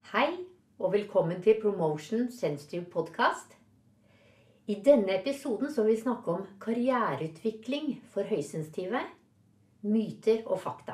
Hei, og velkommen til Promotion Sensitive Podcast. I denne episoden så vil vi snakke om karriereutvikling for høysensitive, myter og fakta.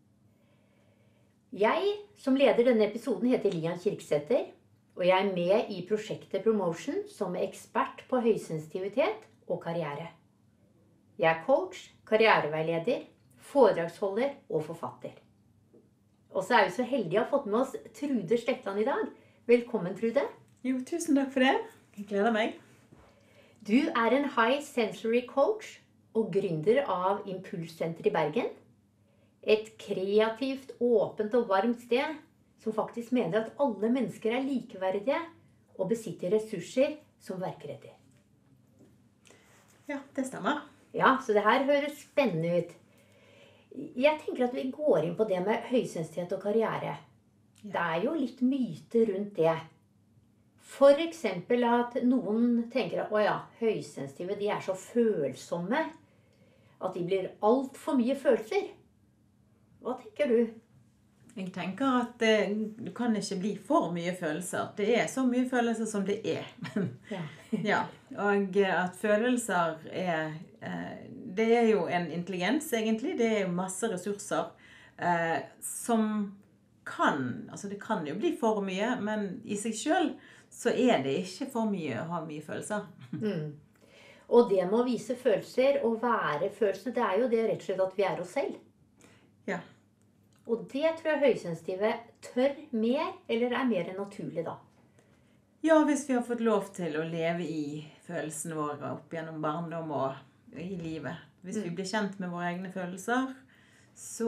Jeg, som leder denne episoden, heter Lian Kirksæter, og jeg er med i prosjektet Promotion som ekspert på høysensitivitet og karriere. Jeg er coach, karriereveileder, foredragsholder og forfatter. Og så er vi så heldige å ha fått med oss Trude Sletland i dag. Velkommen, Trude. Jo, tusen takk for det. Jeg gleder meg. Du er en high sensory coach og gründer av Impulssenter i Bergen. Et kreativt, åpent og varmt sted som faktisk mener at alle mennesker er likeverdige og besitter ressurser som verker etter. Ja, det stemmer. Ja, så det her høres spennende ut. Jeg tenker at vi går inn på det med høysensitivitet og karriere. Det er jo litt myte rundt det. For eksempel at noen tenker at høysensitive de er så følsomme at de blir alt for mye følelser. Hva tenker du? Jeg tenker at du kan ikke bli for mye følelser. Det er så mye følelser som det er. Ja, og at følelser det er jo en intelligens egentlig. Det er jo masse ressurser som det kan jo bli for mye, men i seg selv så er det ikke for mye å ha mye følelser. Og det med å vise følelser og være følelser, det er jo det rett og slett at vi er oss selv. Ja. Og det tror jeg høysensitive tør mer, eller er mer naturlig da. Ja, hvis vi har fått lov til å leve i følelsene våre opp gjennom barndom og i livet. Hvis vi blir kjent med våre egne følelser, så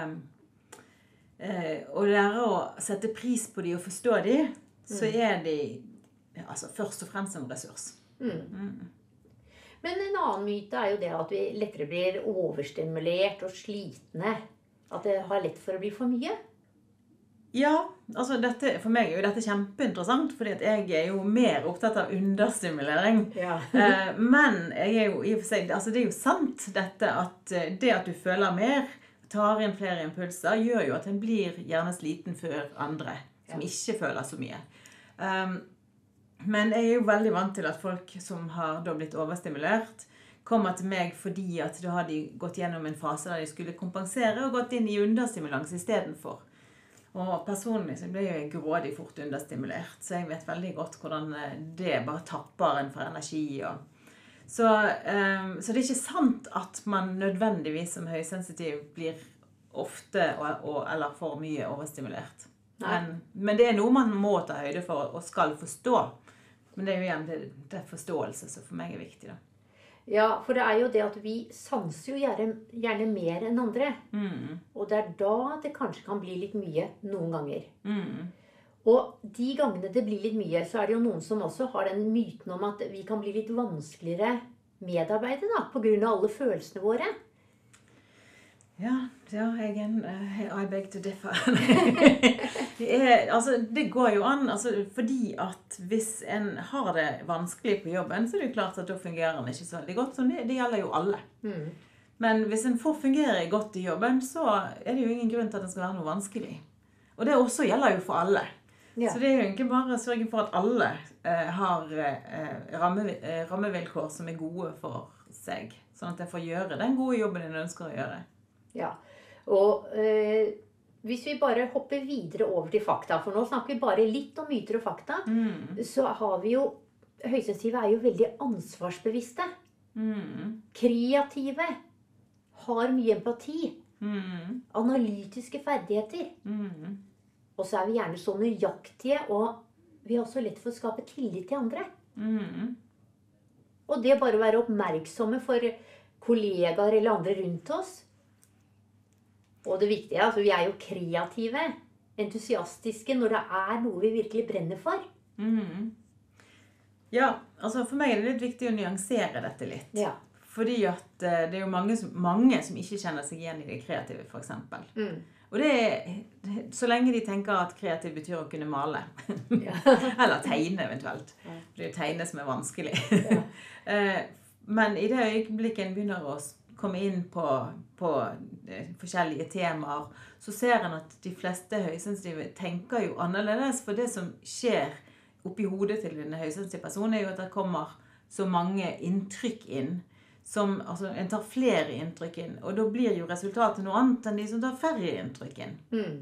og lære å sette pris på de og forstå de, så er de først og fremst en ressurs. Men en annen myte er jo det at vi lettere blir overstimulert og slitne. At det har lett for å bli for mye. Ja, for meg er jo dette kjempeinteressant, fordi at jeg er jo mer opptatt av understimulering. Ja. Men jeg er jo i og for seg, det er jo sant dette at det at du føler mer, tar inn flere impulser, gjør jo at en blir gjerne sliten før andre, som ikke føler så mye. Men jeg er jo veldig vant til at folk som har da blitt overstimulert, kommer til meg fordi at da har de gått gjennom en fase der de skulle kompensere og gått inn i understimulans i stedet for. Og personlig så ble jeg grådig fort understimulert, så jeg vet veldig godt hvordan det bare tapper en for energi. Så det er ikke sant at man nødvendigvis som høysensitiv blir ofte eller for mye overstimulert. Men det er noe man må ta høyde for og skal forstå. Men det er jo igjen det forståelse som for meg er viktig da. Ja, for det er jo det at vi sanser jo gjerne mer enn andre. Og det er da det kanskje kan bli litt mye noen ganger. Og de gangene det blir litt mye, så er det jo noen som også har den myten om at vi kan bli litt vanskeligere medarbeidere da, på grunn av alle følelsene våre. Ja, I beg to differ. Det går jo an, fordi at hvis en har det vanskelig på jobben, så er det jo klart at da fungerer den ikke så veldig godt, så det gjelder jo alle. Men hvis en får fungere godt i jobben, så er det jo ingen grunn til at det skal være noe vanskelig. Og det også gjelder jo for alle. Ja. Så det er jo ikke bare å sørge for at alle har rammevilkår som er gode for seg, sånn at de får gjøre den gode jobben de ønsker å gjøre. Ja, og hvis vi bare hopper videre over til fakta, for nå snakker vi bare litt om myter og fakta, så har vi jo, høysensitive er jo veldig ansvarsbevisste, kreative, har mye empati, analytiske ferdigheter, og så er vi gjerne så nøyaktige, og vi har også lett for å skape tillit til andre. Og det bare å være oppmerksomme for kollegaer eller andre rundt oss. Og det viktige, vi er jo kreative, entusiastiske når det er noe vi virkelig brenner for. Ja, for meg er det litt viktig å nyansere dette litt. Ja. Fordi at det er jo mange som ikke kjenner seg igjen i det kreative, for eksempel. Og det er så lenge de tenker at kreativ betyr å kunne male. Eller tegne eventuelt. Det er jo tegne som er vanskelig. Men i det øyeblikket en begynner å komme inn på forskjellige temaer, så ser en at de fleste høysensitive tenker jo annerledes, for det som skjer oppi hodet til en høysensitiv person jo at det kommer så mange inntrykk inn, altså en tar flere inntrykk inn, og da blir jo resultatet noe annet enn de som tar færre inntrykk inn.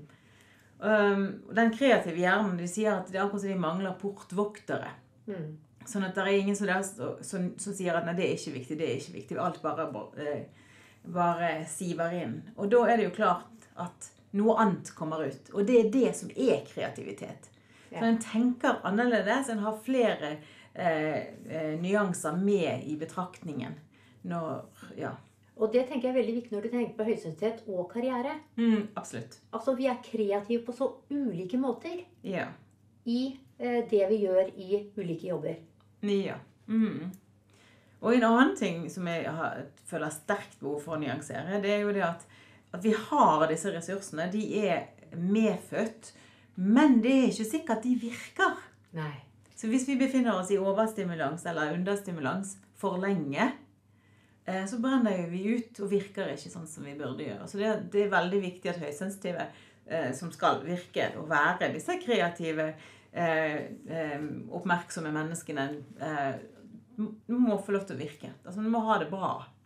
Den kreative hjernen, de sier at det akkurat som de mangler portvoktere. Sånn at det ingen som sier at nei, det er ikke viktig, det er ikke viktig. Alt bare siver inn. Og da er det jo klart at noe annet kommer ut. Og det er det som er kreativitet. Så en tenker annerledes, en har flere nyanser med i betraktningen. Og det tenker jeg er veldig viktig når du tenker på høysensitet og karriere. Absolutt. Altså, vi er kreative på så ulike måter i det vi gjør i ulike jobber. Ja. Og en annen ting som jeg føler sterkt behov for å nyansere, det er jo det at vi har disse ressursene, de er medfødt, men det er ikke sikkert at de virker. Nei. Så hvis vi befinner oss i overstimulans eller understimulans for lenge, så brenner vi ut og virker ikke sånn som vi burde gjøre. Så det er veldig viktig at høysensitive som skal virke og være disse kreative, oppmerksomme menneskene må få lov til å virke. Altså, de må ha det bra.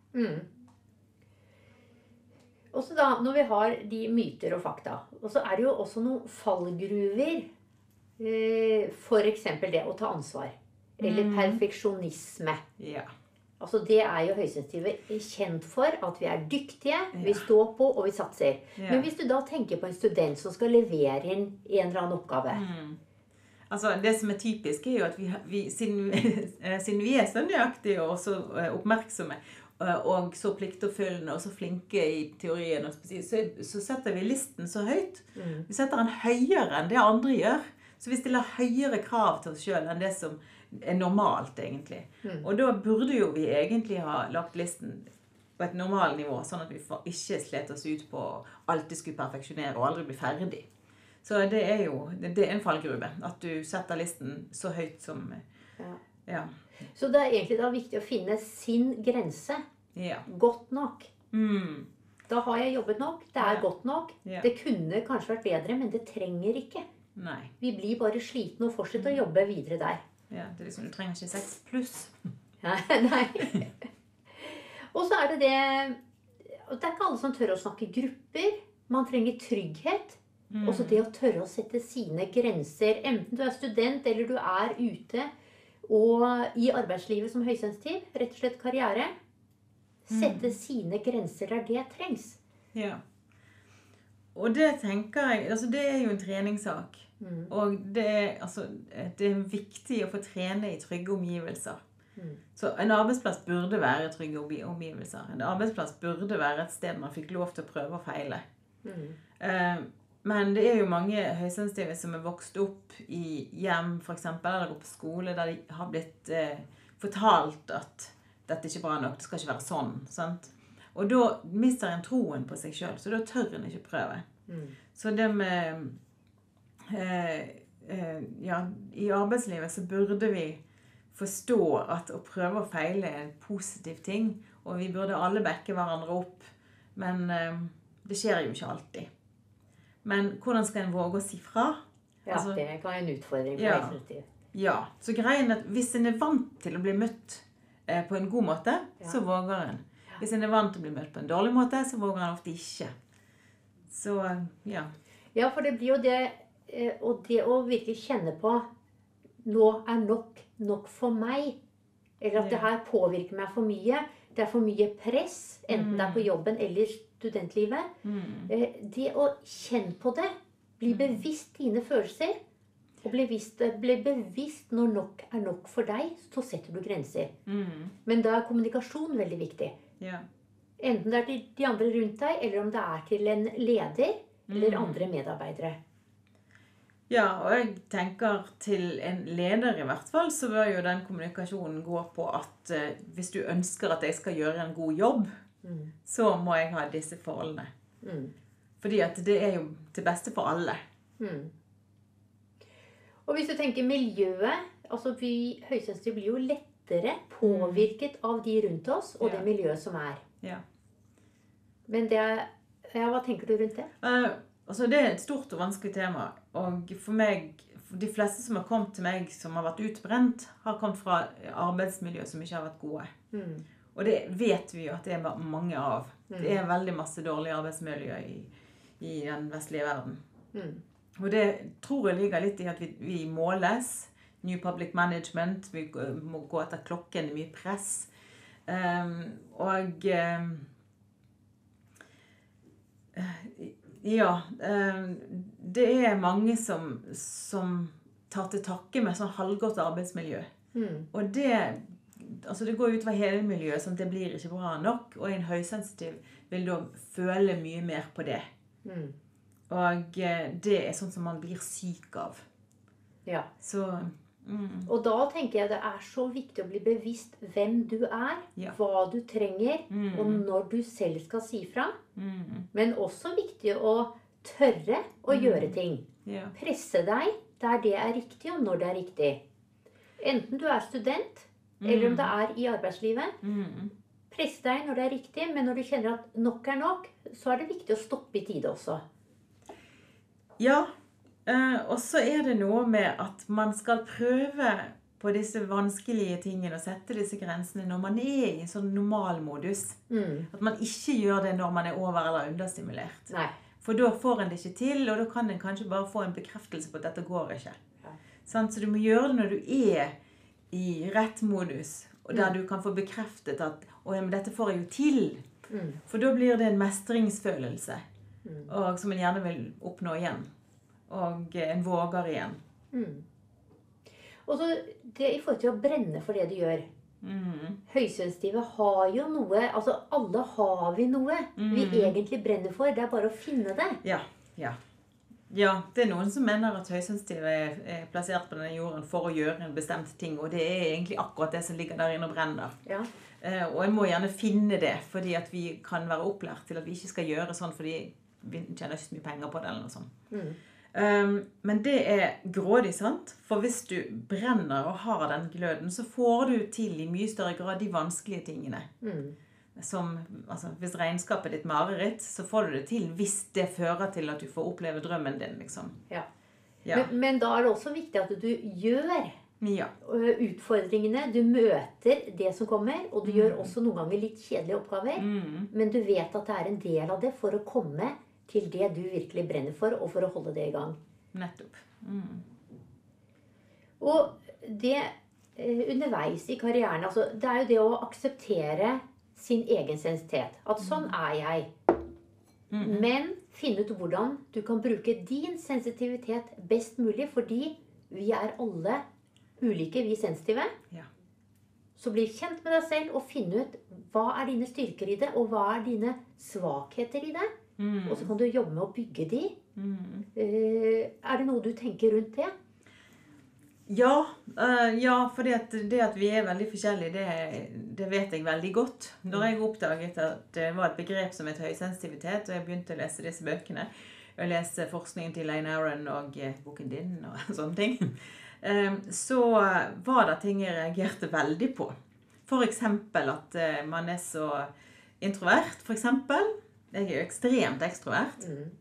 Og så da, når vi har de myter og fakta, og så er det jo også noen fallgruver, for eksempel det å ta ansvar, eller perfeksjonisme. Ja. Altså det er jo høysensitive kjent for at vi er dyktige, vi står på og vi satser. Men hvis du da tenker på en student som skal levere inn en eller annen oppgave. Altså det som er typisk er jo at siden vi er så nøyaktige og så oppmerksomme, og så pliktoppfyllende og så flinke i teorien, så setter vi listen så høyt. Vi setter den høyere enn det andre gjør. Så vi stiller høyere krav til oss selv enn det som er normalt egentlig. Og da burde jo vi egentlig ha lagt listen på et normalt nivå, sånn at vi ikke slet oss ut på å alltid skulle perfeksjonere og aldri bli ferdig. Så det er jo en fallgruve, at du setter listen så høyt som... Så det er egentlig da viktig å finne sin grense godt nok. Da har jeg jobbet nok, det er godt nok. Det kunne kanskje vært bedre, men det trenger ikke. Nei. Vi blir bare slitne og fortsetter å jobbe videre der. Ja, det er liksom, du trenger ikke 6+. Nei. Og så er det er ikke alle som tør å snakke grupper. Man trenger trygghet. Og så det å tørre å sette sine grenser, enten du er student eller du er ute og i arbeidslivet som høysensitiv, rett og slett karriere. Sette sine grenser der det trengs. Ja. Og det tenker jeg, altså det er jo en treningssak. Og det er viktig å få trene i trygge omgivelser. Så en arbeidsplass burde være trygge omgivelser. En arbeidsplass burde være et sted man fikk lov til å prøve og feile. Men det er jo mange høysensitive som er vokst opp i hjem, for eksempel, eller går på skole, der de har blitt fortalt at dette ikke er bra nok, det skal ikke være sånn, sant? Og da mister en troen på seg selv, så da tør en ikke prøve. Så det med... i arbeidslivet så burde vi forstå at å prøve å feile er en positiv ting, og vi burde alle backe hverandre opp, men det skjer jo ikke alltid. Men hvordan skal en våge å si fra? Ja, altså, det kan være en utfordring for høysensitive. Ja, så greien er at hvis en er vant til å bli møtt på en god måte, så våger en. Hvis en er vant til å bli møtt på en dårlig måte, så våger en ofte ikke. Så, ja. Ja, for det blir jo det, og det å virkelig kjenne på, nå er nok for meg, eller at det her påvirker meg for mye, det er for mye press, enten det er på jobben eller studentlivet. Det å kjenne på det, bli bevisst dine følelser, og bli bevisst når nok er nok for deg, så setter du grenser. Men da er kommunikasjon veldig viktig. Enten det er til de andre rundt deg, eller om det er til en leder, eller andre medarbeidere. Ja, og jeg tenker til en leder i hvert fall, så bør jo den kommunikasjonen gå på at hvis du ønsker at jeg skal gjøre en god jobb, så må jeg ha disse forholdene. Fordi at det er jo til beste for alle. Og hvis du tenker miljøet, altså vi høysensitive blir jo lettere påvirket av de rundt oss, og det miljøet som er. Men hva tenker du rundt det? Altså det et stort og vanskelig tema, og for meg, de fleste som har kommet til meg som har vært utbrent, har kommet fra arbeidsmiljø som ikke har vært gode. Og det vet vi jo at det mange av. Det veldig masse dårlig arbeidsmiljø i den vestlige verden. Og det tror jeg ligger litt i at vi måles. New Public Management, vi må gå etter klokken, mye press. Det mange som tar til takke med sånn halvgodt arbeidsmiljø. Og det går utover hele miljøet, sånn at det blir ikke bra nok, og en høysensitiv vil da føle mye mer på det. Og det sånn som man blir syk av. Ja. Og da tenker jeg det så viktig å bli bevisst hvem du hva du trenger, og når du selv skal si fra. Men også viktig å tørre å gjøre ting. Presse deg der det riktig, og når det riktig. Enten du student, eller om det i arbeidslivet. Presse deg når det riktig, men når du kjenner at nok nok, så det viktig å stoppe i tide også. Ja, og så det noe med at man skal prøve på disse vanskelige tingene og sette disse grensene når man i en sånn normal modus. At man ikke gjør det når man over- eller understimulert. Nei. For da får en det ikke til, og da kan en kanskje bare få en bekreftelse på at dette går ikke. Så du må gjøre det når du i rett modus, og der du kan få bekreftet at men dette får jeg jo til. For da blir det en mestringsfølelse, og som en gjerne vil oppnå igjen. Og en våger igjen. Og så det i forhold til å brenne for det du gjør. Høysensitive har jo noe, altså alle har vi noe vi egentlig brenner for. Det bare å finne det. Ja, det noen som mener at høysensitive plassert på denne jorden for å gjøre en bestemt ting, og det egentlig akkurat det som ligger der inne og brenner. Ja. Og en må gjerne finne det, fordi at vi kan være opplært til at vi ikke skal gjøre sånn, fordi vi tjener ikke så mye penger på det eller noe sånt. Men det grådig, sant? For hvis du brenner og har den gløden, så får du til i mye større grad de vanskelige tingene. Som, altså, hvis regnskapet ditt mareritt, så får du det til hvis det fører til at du får oppleve drømmen din, liksom. Ja. Men da det også viktig at du gjør utfordringene. Du møter det som kommer, og du gjør også noen ganger litt kjedelige oppgaver. Men du vet at det en del av det for å komme til det du virkelig brenner for, og for å holde det i gang. Nettopp. Og det underveis i karrieren, altså, det jo det å akseptere sin egen sensitivitet. At sånn jeg. Men finne ut hvordan du kan bruke din sensitivitet best mulig, fordi vi alle ulike, vi sensitive. Så bli kjent med deg selv og finne ut hva dine styrker i det, og hva dine svakheter i det. Og så kan du jobbe med å bygge de. Det noe du tenker rundt det? Ja, fordi det at vi veldig forskjellige, det vet jeg veldig godt. Når jeg oppdaget at det var et begrep som het høysensitivitet, og jeg begynte å lese disse bøkene, og lese forskningen til Elaine Aron og boken din og sånne ting, så var det ting jeg reagerte veldig på. For eksempel at man så introvert, for eksempel. Jeg jo ekstremt ekstrovert.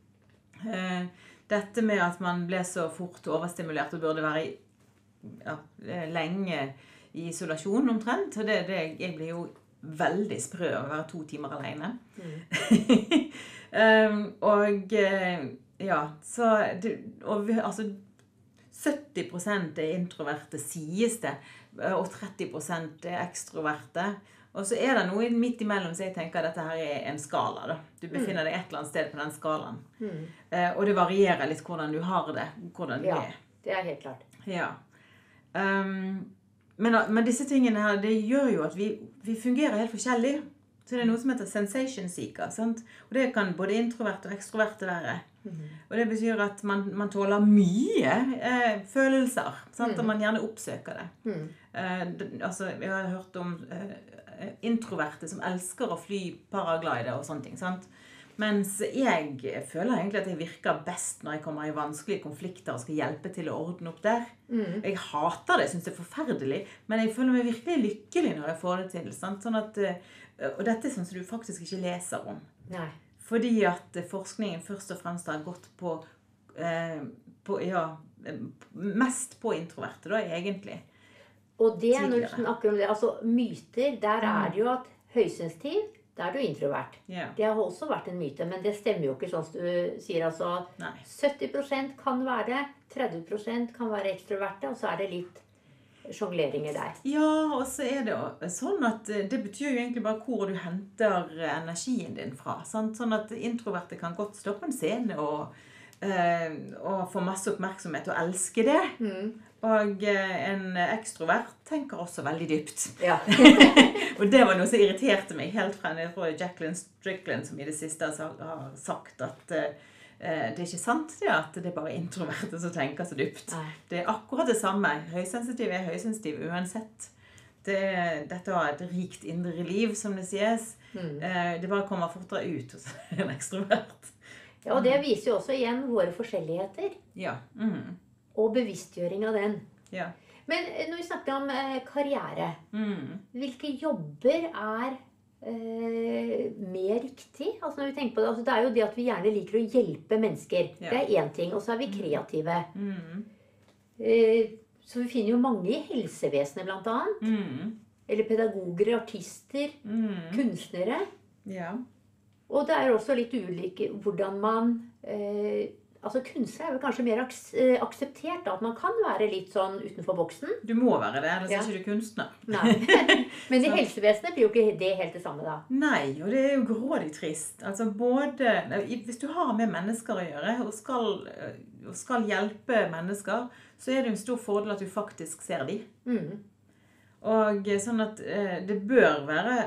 Dette med at man ble så fort overstimulert og burde være lenge i isolasjon omtrent. Og jeg ble jo veldig sprø av å være 2 timer alene. Altså 70% introverte, sies det, og 30% ekstroverte. Og så det noe midt imellom, så jeg tenker at dette her en skala, da. Du befinner deg et eller annet sted på den skalaen. Og det varierer litt hvordan du har det, hvordan du det helt klart. Ja. Men disse tingene her, det gjør jo at vi fungerer helt forskjellig. Så det noe som heter sensation seeker, sant? Og det kan både introverte og ekstroverte være. Og det betyr at man tåler mye følelser, sant? Og man gjerne oppsøker det. Altså, jeg har hørt om introverte som elsker å fly paraglider og sånne ting, sant? Mens jeg føler egentlig at jeg virker best når jeg kommer i vanskelige konflikter og skal hjelpe til å ordne opp der. Jeg hater det, synes det forferdelig, men jeg føler meg virkelig lykkelig når jeg får det til, sant? Sånn at, og dette sånn som du faktisk ikke leser om. Nei. Fordi at forskningen først og fremst har gått på mest på introverte da, egentlig. Og det, når du Tidligere. snakker om det, altså myter, der det jo at høysensitiv, der er du introvert. Ja. Det har også vært en myte, men det stemmer jo ikke sånn som du sier. Altså, Nei. 70% kan være det, 30% kan være ekstroverte, og så er det litt jongleringer der. Ja, og så er det sånn at det betyr jo egentlig bare hvor du henter energien din fra. Sant? Sånn at introverte kan godt stå på en scene og få masse oppmerksomhet og elske det. Og en ekstrovert tenker også veldig dypt. Ja. Og det var noe som irriterte meg helt fra Jacqueline Strickland, som i det siste har sagt at det er ikke sant det at det er bare introverte som tenker så dypt. Nei. Det er akkurat det samme. Høysensitiv er høysensitiv uansett. Dette har et rikt indre liv, som det sies. Det bare kommer fortere ut hos en ekstrovert. Ja, og det viser jo også igjen våre forskjelligheter. Ja. Og bevisstgjøring av den. Ja. Men når vi snakker om karriere, hvilke jobber er mer riktig? Altså når vi tenker på det, altså det er jo det at vi gjerne liker å hjelpe mennesker. Ja. Det er en ting, og så er vi kreative. Så vi finner jo mange i helsevesenet blant annet. Eller pedagoger, artister, kunstnere. Ja. Og det er jo også litt ulike hvordan man... Altså kunstner er jo kanskje mer akseptert da, at man kan være litt sånn utenfor boksen. Du må være det, ellers Ja. er ikke du kunstner. Nei. Men i helsevesenet blir jo ikke det helt det samme da. Nei, og det er jo grådig trist. Altså hvis du har med mennesker å gjøre, og skal hjelpe mennesker, så er det en stor fordel at du faktisk ser dem. Og sånn at det bør være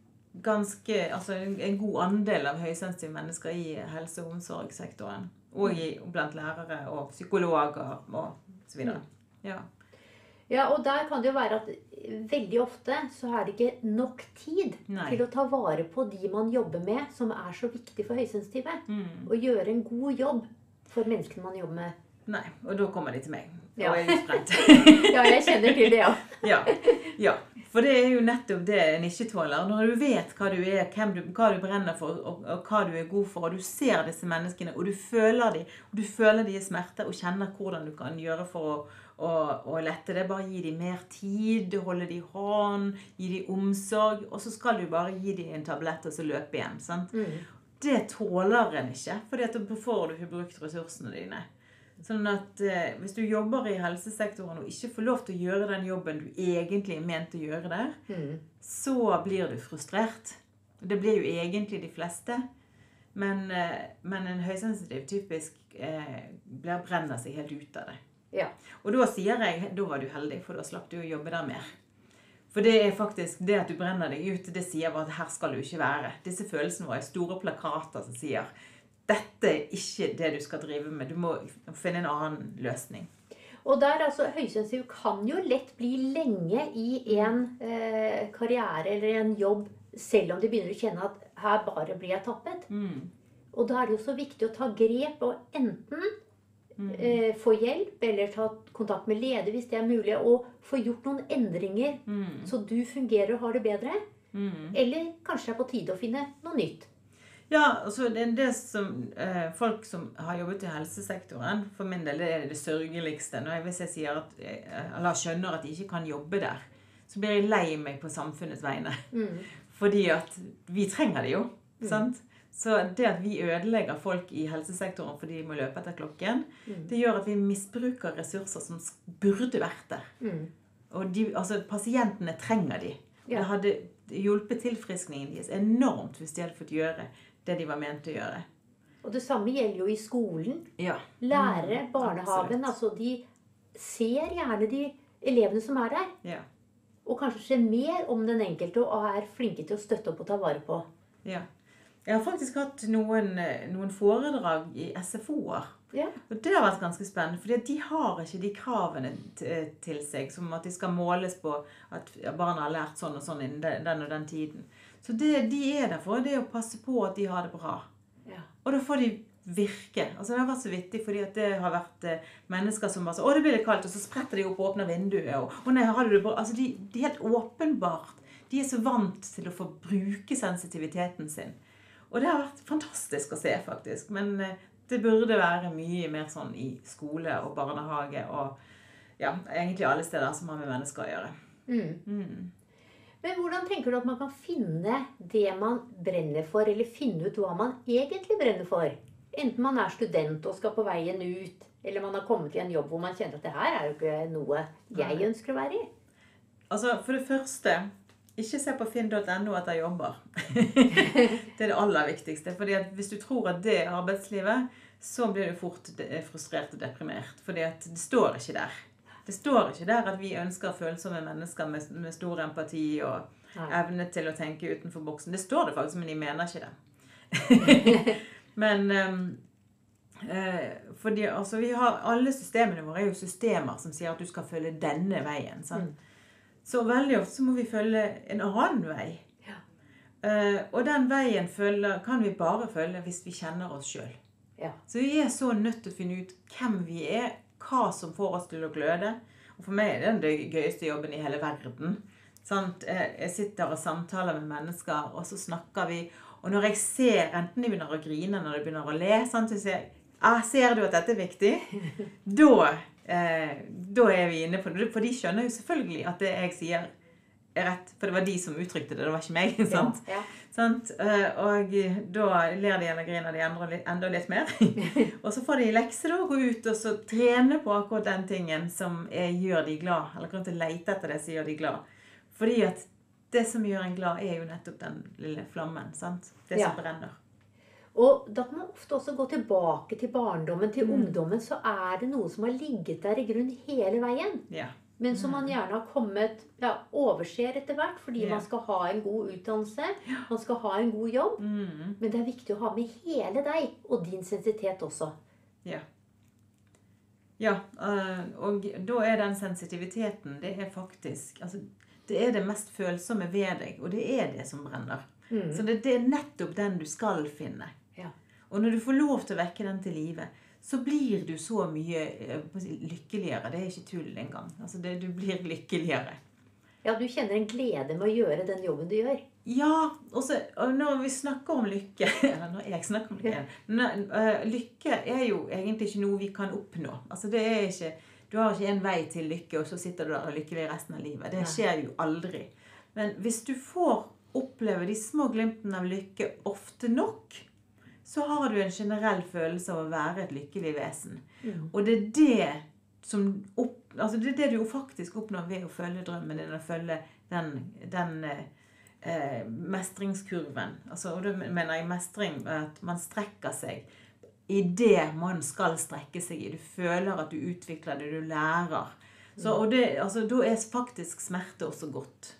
altså en god andel av høysensitive mennesker i helse- og omsorgssektoren. Og blant lærere og psykologer og så videre. Ja. Ja, og der kan det jo være at veldig ofte så er det ikke nok tid Nei. til å ta vare på de man jobber med, som er så viktig for høysensitive. Og gjøre en god jobb for menneskene man jobber med. Nei, og da kommer de til meg. Ja. Og jeg er utbrent. Ja, jeg kjenner til det, ja. Ja. For det er jo nettopp det en ikke tåler. Når du vet hva du er, hva du brenner for, og hva du er god for, og du ser disse menneskene, og du føler dem, og du føler de i smerte, og kjenner hvordan du kan gjøre for å lette det. Bare gi dem mer tid, holde dem i hånd, gi dem omsorg, og så skal du bare gi dem en tablett, og så løpe igjen. Sant? Det tåler en ikke, for da får du ikke brukt ressursene dine. Sånn at hvis du jobber i helsesektoren og ikke får lov til å gjøre den jobben du egentlig er ment å gjøre der, så blir du frustrert. Det blir jo egentlig de fleste, men en høysensitiv typisk brenner seg helt ut av det. Ja. Og da sier jeg, da var du heldig, for da slapp du å jobbe der mer. For det er faktisk det at du brenner deg ut, det sier bare at her skal du ikke være. Disse følelsene var i store plakater som sier dette er ikke det du skal drive med. Du må finne en annen løsning. Og der altså, høysensitiv kan jo lett bli lenge i en karriere eller en jobb, selv om de begynner å kjenne at her bare blir jeg tappet. Og da er det jo så viktig å ta grep og enten få hjelp, eller ta kontakt med leder hvis det er mulig, og få gjort noen endringer så du fungerer og har det bedre. Eller kanskje det er på tide å finne noe nytt. Ja, altså det som folk som har jobbet i helsesektoren, for min del det er det sørgeligste. Hvis jeg sier at, eller skjønner at de ikke kan jobbe der, så blir jeg lei meg på samfunnets vegne. Fordi at vi trenger det jo, sant? Så det at vi ødelegger folk i helsesektoren fordi de må løpe etter klokken, det gjør at vi misbruker ressurser som burde vært der. Og altså, pasientene trenger de. Det hadde hjulpet tilfriskningen deres enormt hvis de hadde fått gjøre det de var ment til å gjøre. Og det samme gjelder jo i skolen. Ja. Lærere, barnehagen, altså de ser gjerne de elevene som er der. Ja. Og kanskje ser mer om den enkelte og er flinke til å støtte opp og ta vare på. Ja. Jeg har faktisk hatt noen foredrag i SFO-er. Ja. Og det har vært ganske spennende, fordi de har ikke de kravene til seg, som at de skal måles på at barna har lært sånn og sånn innen den og den tiden. Så de er der for det å passe på at de har det bra. Ja. Og da får de virke. Altså det har vært så vittig, fordi at det har vært mennesker som bare så, det blir litt kaldt, og så spretter de opp og åpner vinduet, og nei, har du det bra? Altså de helt åpenbart, de er så vant til å få bruke sensitiviteten sin. Og det har vært fantastisk å se, faktisk. Men det burde være mye mer sånn i skole og barnehage og ja, egentlig alle steder som har med mennesker å gjøre. Men hvordan tenker du at man kan finne det man brenner for, eller finne ut hva man egentlig brenner for? Enten man student og skal på veien ut, eller man har kommet i en jobb hvor man kjenner at det her jo ikke noe jeg ønsker å være i. Altså, for det første, ikke se på finn.no etter jobber. Det det aller viktigste. Fordi at hvis du tror at det arbeidslivet, så blir du fort frustrert og deprimert. Fordi at det står ikke der. Det står ikke der at vi ønsker følsomme mennesker med stor empati og evne til å tenke utenfor boksen. Det står det faktisk, men de mener ikke det. Men fordi altså, vi har, alle systemene våre jo systemer som sier at du skal følge denne veien, sant? Så veldig ofte så må vi følge en annen vei. Ja. Og den veien kan vi bare følge hvis vi kjenner oss selv. Ja. Så vi så nødt til å finne ut hvem vi hva som får oss til å gløde. Og for meg det den gøyeste jobben i hele verden. Sant? Jeg sitter og samtaler med mennesker, og så snakker vi. Og når jeg ser, enten de begynner å grine, når de begynner å le, sant? Så sier jeg, ser du at dette viktig? Da vi inne på det, for de skjønner jo selvfølgelig at det jeg sier rett, for det var de som uttrykte det var ikke meg, sant? Ja. Sant? Og da ler de eller griner de enda litt mer. Og så får de lekse da, gå ut og så trene på akkurat den tingen som gjør de glad, eller kan til å lete etter det som gjør de glad. Fordi at det som gjør en glad jo nettopp den lille flammen, sant? Det som brenner. Og da kan man ofte også gå tilbake til barndommen, til ungdommen, så det noe som har ligget der i grunn hele veien. Ja. Men som man gjerne har overser etter hvert, fordi man skal ha en god utdannelse, man skal ha en god jobb. Men det viktig å ha med hele deg, og din sensitivitet også. Ja. Ja, og da den sensitiviteten, det faktisk, altså, det det mest følsomme ved deg, og det det som brenner. Så det nettopp den du skal finne. Ja. Og når du får lov til å vekke den til livet, så blir du så mye lykkeligere. Det ikke tull engang. Altså du blir lykkeligere. Ja, du kjenner en glede med å gjøre den jobben du gjør. Ja, og når vi snakker om lykke, eller når jeg snakker om lykke, lykke jo egentlig ikke noe vi kan oppnå. Altså det ikke, du har ikke en vei til lykke, og så sitter du der og lykkelig resten av livet. Det skjer jo aldri. Men hvis du får oppleve de små glimtene av lykke ofte nok, så har du en generell følelse av å være et lykkelig vesen. Og det som det du jo faktisk oppnår ved å følge drømmen din, og følge den mestringskurven. Altså, og da mener jeg mestring, at man strekker seg i det man skal strekke seg i. Du føler at du utvikler det, du lærer. Så, og da faktisk smerte også godt.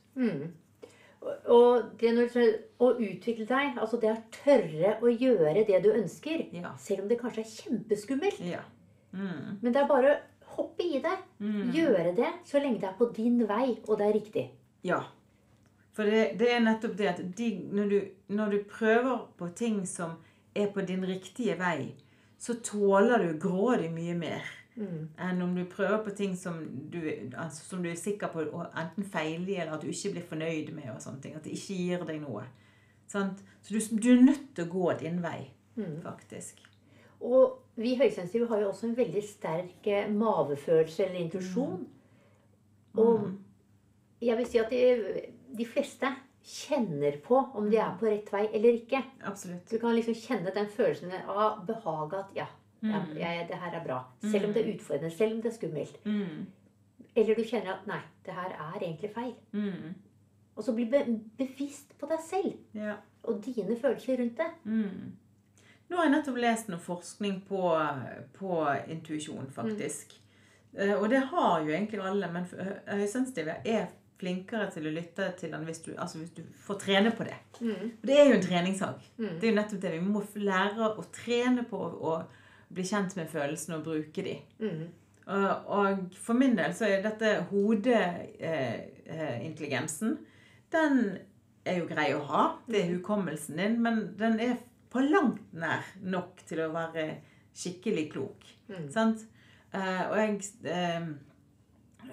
Og det å utvikle deg, altså det å tørre å gjøre det du ønsker, selv om det kanskje kjempeskummelt. Ja. Men det bare å hoppe i det, gjøre det, så lenge det på din vei, og det riktig. Ja, for det nettopp det at når du prøver på ting som på din riktige vei, så tåler du grådig mye mer. Enn om du prøver på ting som du sikker på å enten feile i, eller at du ikke blir fornøyd med, og sånne ting, at det ikke gir deg noe. Sant? Så du nødt til å gå din vei, faktisk. Og vi høysensitive har jo også en veldig sterk mavefølelse eller intuisjon. Og jeg vil si at de fleste kjenner på om de på rett vei eller ikke. Absolutt. Du kan liksom kjenne den følelsen av behag at det her bra. Selv om det utfordrende, selv om det skummelt. Eller du kjenner at nei, det her egentlig feil. Og så bli bevisst på deg selv. Ja. Og dine følelser rundt det. Nå har jeg nettopp lest noe forskning på intuisjon, faktisk. Og det har jo egentlig alle, men høysensitive flinkere til å lytte til den hvis du får trene på det. Og det jo en treningssak. Det jo nettopp det. Vi må lære å trene på å bli kjent med følelsene og bruke de. Og for min del så dette hodeintelligensen, den jo grei å ha. Det hukommelsen din, men den på langt nær nok til å være skikkelig klok. Sant? Og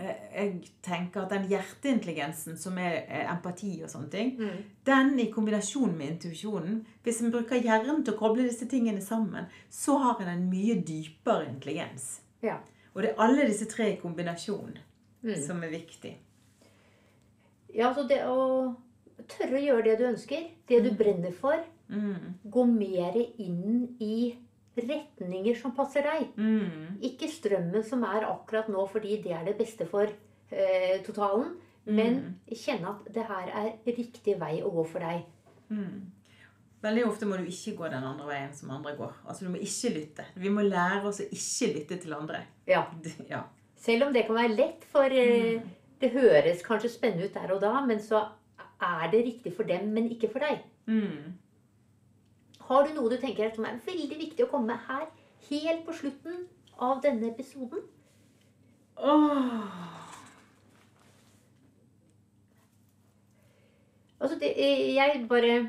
jeg tenker at den hjerteintelligensen som empati og sånne ting, den i kombinasjon med intuisjonen, hvis man bruker hjernen til å koble disse tingene sammen, så har den en mye dypere intelligens. Ja. Og det alle disse tre i kombinasjon som viktig. Ja, så det å tørre å gjøre det du ønsker, det du brenner for, gå mer inn i retninger som passer deg. Ikke strømmen som akkurat nå, fordi det det beste for totalen, men kjenne at det her riktig vei å gå for deg. Veldig ofte må du ikke gå den andre veien som andre går. Altså du må ikke lytte. Vi må lære oss å ikke lytte til andre. Ja. Ja. Selv om det kan være lett, for det høres kanskje spennende ut der og da, men så det riktig for dem, men ikke for deg. Har du noe du tenker som veldig viktig å komme med her, helt på slutten av denne episoden? Altså, jeg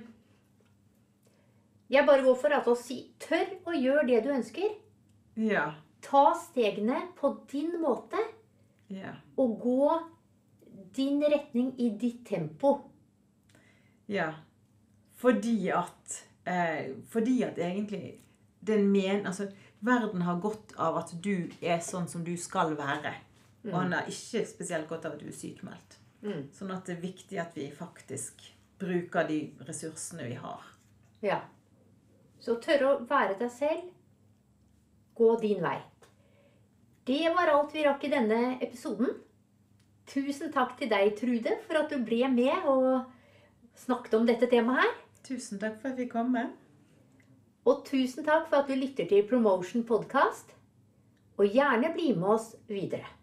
bare går for at å si, tør å gjøre det du ønsker. Ja. Ta stegene på din måte, og gå din retning i ditt tempo. Ja. Fordi at egentlig verden har godt av at du sånn som du skal være. Og han har ikke spesielt godt av at du sykmeldt. Sånn at det viktig at vi faktisk bruker de ressursene vi har. Ja. Så tørre å være deg selv. Gå din vei. Det var alt vi rakk i denne episoden. Tusen takk til deg, Trude, for at du ble med og snakket om dette temaet her. Tusen takk for at vi kom med. Og tusen takk for at du lytter til Promotion Podcast. Og gjerne bli med oss videre.